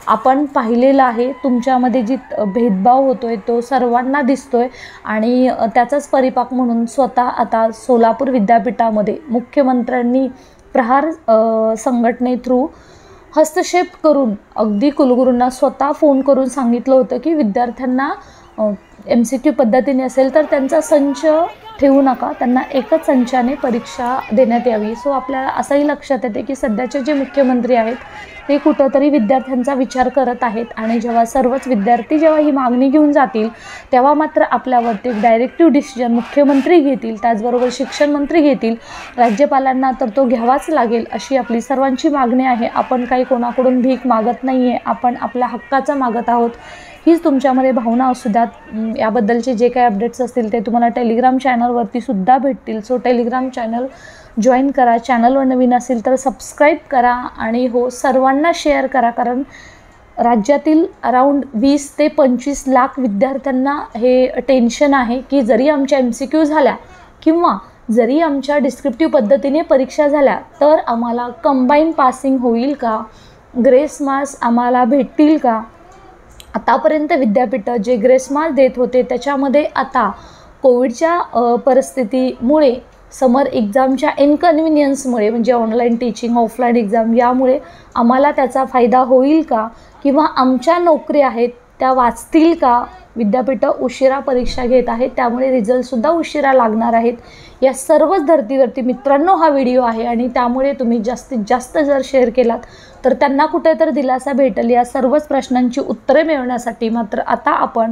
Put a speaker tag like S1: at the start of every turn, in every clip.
S1: आपण पाहिलेलं आहे तुमच्यामध्ये जी भेदभाव होतोय तो सर्वांना दिसतोय आणि त्याचाच परिपाक म्हणून स्वतः आता सोलापूर विद्यापीठामध्ये मुख्यमंत्र्यांनी प्रहार संघटने थ्रू हस्तक्षेप करून अगदी कुलगुरूंना स्वतः फोन करून सांगितलं होतं की विद्यार्थ्यांना MCQ पद्धतीने असेल तर त्यांचा संच ठेवू नका, त्यांना एकच संचाने परीक्षा देण्यात यावी। सो आपल्याला असंही लक्षात येते की सध्याचे जे मुख्यमंत्री आहेत ते कुठंतरी विद्यार्थ्यांचा विचार करत आहेत आणि जेव्हा सर्वच विद्यार्थी जेव्हा ही मागणी घेऊन जातील तेव्हा मात्र आपल्यावरती एक डायरेक्टिव्ह डिसिजन मुख्यमंत्री घेतील, त्याचबरोबर शिक्षण मंत्री घेतील, राज्यपालांना तर तो घ्यावाच लागेल अशी आपली सर्वांची मागणी आहे। आपण काही कोणाकडून भीक मागत नाही आहे, आपण आपल्या हक्काचं मागत आहोत। हीच तुमच्यामध्ये भावना असू द्यात। याबद्दलचे जे काही अपडेट्स असतील ते तुम्हाला टेलिग्राम चॅनलवरती सुद्धा भेटतील। सो टेलिग्राम चॅनल जॉईन करा, चॅनलवर नवीन असेल तर सबस्क्राईब करा आणि हो सर्वांना शेअर करा, कारण राज्यातील अराऊंड 20 ते 25 लाख विद्यार्थ्यांना हे टेन्शन आहे की जरी आमच्या MCQ झाल्या किंवा जरी आमच्या डिस्क्रिप्टिव्ह पद्धतीने परीक्षा झाल्या तर आम्हाला कंबाईन पासिंग होईल का, ग्रेस मार्क्स आम्हाला भेटतील का। आतापर्यंत विद्यापीठ जे ग्रेस मार्क्स देत होते त्याच्यामध्ये आता कोविडच्या परिस्थितीमुळे समर एक्झामच्या इनकन्व्हिनियन्समुळे म्हणजे ऑनलाईन टीचिंग, ऑफलाईन एक्झाम यामुळे आम्हाला त्याचा फायदा होईल का किंवा आमच्या नोकरी आहेत त्या वाचतील का। विद्यापीठ उशिरा परीक्षा घेत आहेत त्यामुळे रिझल्टसुद्धा उशिरा लागणार आहेत। या सर्वच धर्तीवरती मित्रांनो हा व्हिडिओ आहे आणि त्यामुळे तुम्ही जास्तीत जास्त जर शेअर केलात तर त्यांना कुठेतरी दिलासा भेटेल। या सर्वच प्रश्नांची उत्तरे मिळवण्यासाठी मात्र आता आपण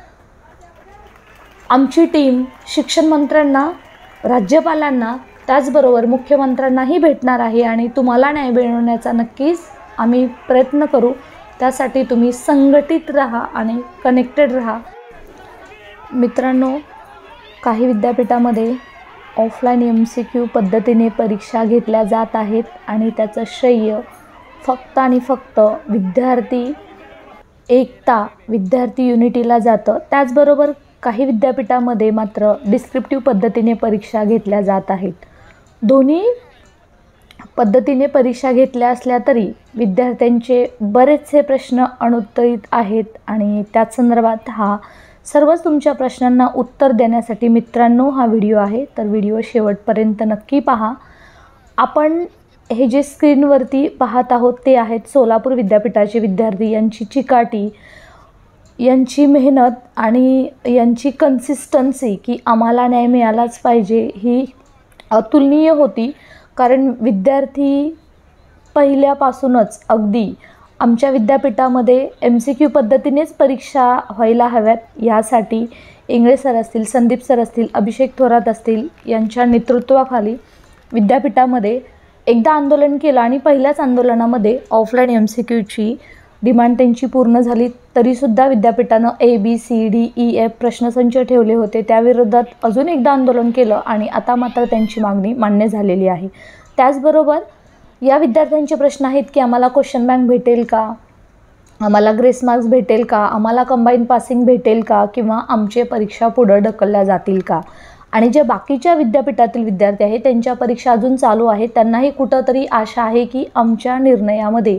S1: आमची टीम शिक्षण मंत्र्यांना, राज्यपालांना त्याचबरोबर मुख्यमंत्र्यांनाही भेटणार आहे आणि तुम्हाला न्याय मिळवण्याचा नक्कीच आम्ही प्रयत्न करू। त्यासाठी तुम्ही संघटित राहा आणि कनेक्टेड राहा। मित्रांनो, काही विद्यापीठामध्ये ऑफलाईन MCQ पद्धतीने परीक्षा घेतल्या जात आहेत आणि त्याचं श्रेय फक्त आणि फक्त विद्यार्थी एकता, विद्यार्थी युनिटीला जातं। त्याचबरोबर काही विद्यापीठामध्ये मात्र डिस्क्रिप्टिव्ह पद्धतीने परीक्षा घेतल्या जात आहेत। दोन्ही पद्धतीने परीक्षा घेतल्या असल्या तरी विद्यार्थ्यांचे बरेचसे प्रश्न अनुत्तरित आहेत आणि त्याच संदर्भात सर्वच तुमच्या प्रश्नांना उत्तर देण्यासाठी मित्रांनो हा व्हिडिओ आहे, तर व्हिडिओ शेवटपर्यंत नक्की पहा। आपण हे जे स्क्रीनवरती पाहत आहोत ते आहेत सोलापूर विद्यापीठाचे विद्यार्थी, यांची चिकाटी, यांची मेहनत आणि यांची कन्सिस्टन्सी की आम्हाला न्याय मिळालाच पाहिजे ही अतुलनीय होती। कारण विद्यार्थी पहिल्यापासूनच अगदी आमच्या विद्यापीठामध्ये MCQ पद्धतीनेच परीक्षा व्हायला हव्यात यासाठी इंगळे सर असतील, संदीप सर असतील, अभिषेक थोरात असतील यांच्या नेतृत्वाखाली विद्यापीठामध्ये एकदा आंदोलन केलं आणि पहिल्याच आंदोलनामध्ये ऑफलाईन MCQची डिमांड त्यांची पूर्ण झाली। तरीसुद्धा विद्यापीठानं ABCDEF प्रश्नसंच ठेवले होते, त्याविरोधात अजून एकदा आंदोलन केलं आणि आता मात्र त्यांची मागणी मान्य झालेली आहे। त्याचबरोबर या विद्यार्थ्यांचे प्रश्न आहेत की आम्हाला क्वेश्चन बँक भेटेल का, आम्हाला ग्रेस मार्क्स भेटेल का, आम्हाला कंबाईन पासिंग भेटेल का किंवा आमचे परीक्षा पुढे ढकलल्या जातील का। आणि जे बाकीच्या विद्यापीठातील विद्यार्थी आहेत त्यांच्या परीक्षा अजून चालू आहेत, त्यांनाही कुठंतरी आशा आहे की आमच्या निर्णयामध्ये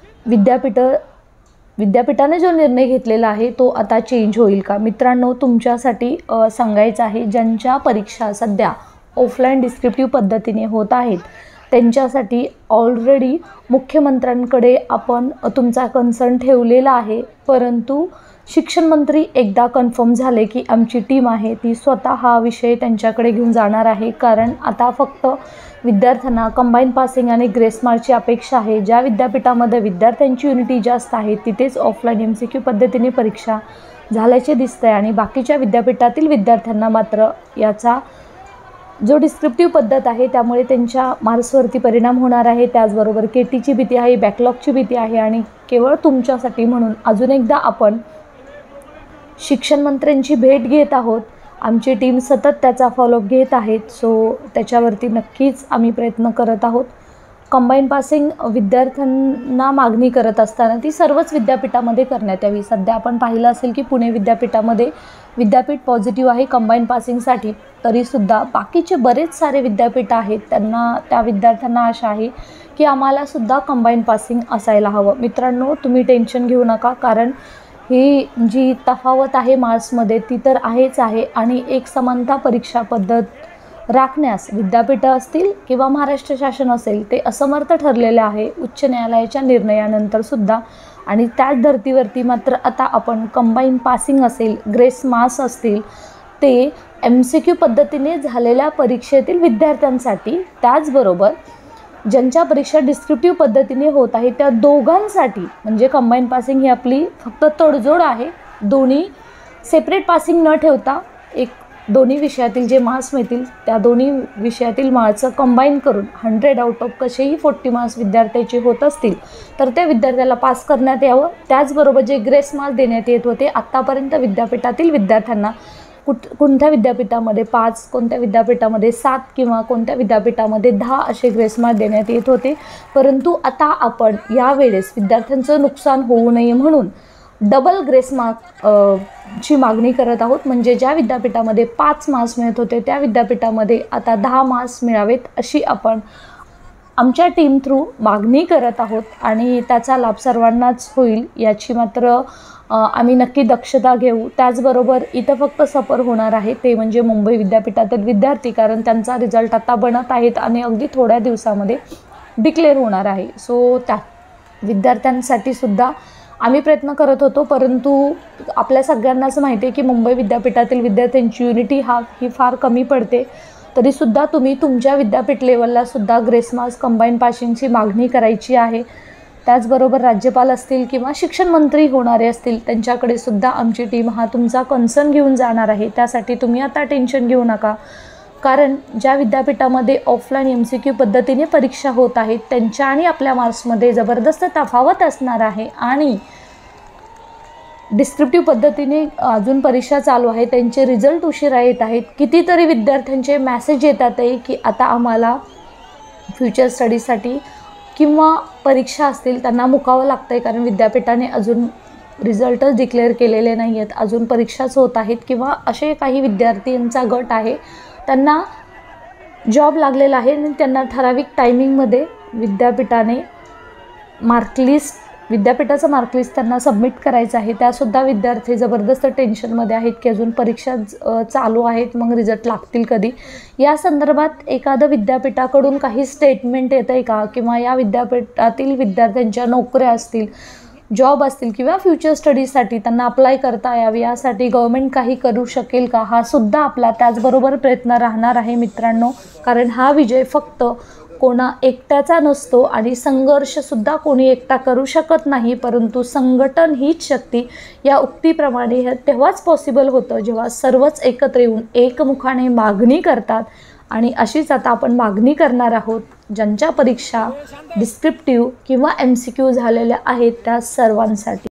S1: विद्यापीठाने जो निर्णय घेतलेला आहे तो आता चेंज होईल का। मित्रांनो, तुमच्यासाठी सांगायचं आहे, ज्यांच्या परीक्षा सध्या ऑफलाईन डिस्क्रिप्टिव्ह पद्धतीने होत आहेत त्यांच्यासाठी ऑलरेडी मुख्यमंत्र्यांकडे आपण तुमचा कन्सर्न ठेवलेला आहे, परंतु शिक्षण मंत्री एकदा कन्फर्म झाले की आमची टीम आहे ती स्वतः हा विषय त्यांच्याकडे घेऊन जाणार आहे। कारण आता फक्त विद्यार्थ्यांना कंबाईन पासिंग आणि ग्रेस मार्कची अपेक्षा आहे। ज्या विद्यापीठामध्ये विद्यार्थ्यांची युनिटी जास्त आहे तिथेच ऑफलाईन MCQ पद्धतीने परीक्षा झाल्याचे दिसते आणि बाकीच्या विद्यापीठातील विद्यार्थ्यांना मात्र याचा जो डिस्क्रिप्टिव्ह पद्धत आहे त्यामुळे त्यांच्या मार्क्सवरती परिणाम होणार आहे। त्याचबरोबर KTची भीती आहे, बॅकलॉगची भीती आहे आणि केवळ तुमच्यासाठी म्हणून अजून एकदा आपण शिक्षण मंत्र्यांची भेट घेत आहोत। आमची टीम सतत त्याचा फॉलोअप घेत आहेत। सो त्याच्यावरती नक्कीच आम्ही प्रयत्न करत आहोत। कंबाईन पासिंग विद्यार्थ्यांना मागणी करत असताना ती सर्वच विद्यापीठामध्ये करण्यात यावी। सध्या आपण पाहिलं असेल की पुणे विद्यापीठामध्ये विद्यापीठ पॉझिटिव्ह आहे कंबाईन पासिंगसाठी, तरीसुद्धा बाकीचे बरेच सारे विद्यापीठ आहेत, त्या विद्यार्थ्यांना आशा आहे की आम्हालासुद्धा कंबाईन पासिंग असायला हवं। मित्रांनो, तुम्ही टेन्शन घेऊ नका, कारण ही जी तफावत आहे मार्क्समध्ये ती तर आहेच आहे, आणि एक समानता परीक्षा पद्धत राखण्यास विद्यापीठं असतील किंवा महाराष्ट्र शासन असेल ते असमर्थ ठरलेले आहे उच्च न्यायालयाच्या निर्णयानंतरसुद्धा। आणि त्याच धर्तीवरती मात्र आता आपण कंबाईन पासिंग असेल, ग्रेस मार्क्स असतील, ते MCQ पद्धतीने झालेल्या परीक्षेतील विद्यार्थ्यांसाठी, त्याचबरोबर ज्यांच्या परीक्षा डिस्क्रिप्टिव्ह पद्धतीने होत आहे त्या दोघांसाठी, म्हणजे कंबाईन पासिंग ही आपली फक्त तडजोड आहे। दोन्ही सेपरेट पासिंग न ठेवता दोन्ही विषयातील जे मार्क्स मिळतील त्या दोन्ही विषयातील मार्क्सचं कंबाईन करून 100 आउट ऑफ कसेही 40 मार्क्स विद्यार्थ्याचे होत असतील तर त्या विद्यार्थ्याला पास करण्यात यावं। त्याचबरोबर जे ग्रेस मार्क्स देण्यात येत होते आत्तापर्यंत विद्यापीठातील विद्यार्थ्यांना, कोणत्या विद्यापीठामध्ये 5, कोणत्या विद्यापीठामध्ये 7 किंवा कोणत्या विद्यापीठामध्ये 10 असे ग्रेस मार्क्स देण्यात येत होते, परंतु आता आपण यावेळेस विद्यार्थ्यांचं नुकसान होऊ नये म्हणून डबल ग्रेस मार्क ची मागणी करत आहोत। म्हणजे ज्या विद्यापीठामध्ये 5 मार्क्स मिळत होते त्या विद्यापीठामध्ये आता 10 मार्क्स मिळावेत अशी आपण आमच्या टीम थ्रू मागणी करत आहोत, आणि त्याचा लाभ सर्वांनाच होईल याची मात्र आम्ही नक्की दक्षता घेऊ। त्याचबरोबर इथं फक्त सफर होणार आहे ते म्हणजे मुंबई विद्यापीठातील विद्यार्थी, कारण त्यांचा रिझल्ट आता बनत आहेत आणि अगदी थोड्या दिवसामध्ये डिक्लेअर होणार आहे। सो त्या विद्यार्थ्यांसाठी सुद्धा आम्ही प्रयत्न करत होतो, परंतु आपल्या सगळ्यांनाच माहिती आहे की मुंबई विद्यापीठातील विद्यार्थ्यांची युनिटी ही फार कमी पडते। तरीसुद्धा तुम्ही तुमच्या विद्यापीठ लेवलला सुद्धा ग्रेस मार्क्स कंबाईन पासिंगची मागणी करायची आहे। त्याचबरोबर राज्यपाल असतील किंवा शिक्षण मंत्री होणारे असतील त्यांच्याकडे सुद्धा आमची टीम हा तुमचा कन्सर्न घेऊन जाणार आहे। त्यासाठी तुम्ही आता टेन्शन घेऊ नका, कारण ज्या विद्यापीठामध्ये ऑफलाईन MCQ पद्धतीने परीक्षा होत आहेत त्यांच्या आणि आपल्या मार्क्समध्ये जबरदस्त तफावत असणार आहे, आणि डिस्क्रिप्टिव्ह पद्धतीने अजून परीक्षा चालू आहे, त्यांचे रिझल्ट उशिरा येत आहेत। कितीतरी विद्यार्थ्यांचे मेसेज येतात आहे की आता आम्हाला फ्युचर स्टडीसाठी किंवा परीक्षा असतील त्यांना मुकावं लागतं आहे, कारण विद्यापीठाने अजून रिझल्टच डिक्लेअर केलेले नाही आहेत, अजून परीक्षाच होत आहेत, किंवा असे काही विद्यार्थ्यांचा गट आहे त्यांना जॉब लागलेला आहे आणि त्यांना ठराविक टायमिंगमध्ये विद्यापीठाचं मार्कलिस्ट त्यांना सबमिट करायचं आहे। त्यासुद्धा विद्यार्थी जबरदस्त टेन्शनमध्ये आहेत की अजून परीक्षा चालू आहेत, मग रिझल्ट लागतील कधी। या संदर्भात एखादं विद्यापीठाकडून काही स्टेटमेंट येतं आहे का, किंवा या विद्यापीठातील विद्यार्थ्यांच्या नोकऱ्या असतील, जॉब असतील किंवा फ्युचर स्टडीजसाठी त्यांना अप्लाय करता यावे यासाठी गव्हर्नमेंट काही करू शकेल का, हा सुद्धा आपला त्याचबरोबर प्रयत्न राहणार आहे मित्रांनो। कारण हा विजय फक्त कोणा एकट्याचा नसतो आणि संघर्षसुद्धा कोणी एकटा करू शकत नाही, परंतु संघटन हीच शक्ती या उक्तीप्रमाणे तेव्हाच पॉसिबल होतं जेव्हा सर्वच एकत्र येऊन एकमुखाने मागणी करतात। आणि अशीच आता आपण मागणी करणार आहोत ज्यांच्या परीक्षा डिस्क्रिप्टिव्ह किंवा MCQ झालेल्या आहेत त्या सर्वांसाठी।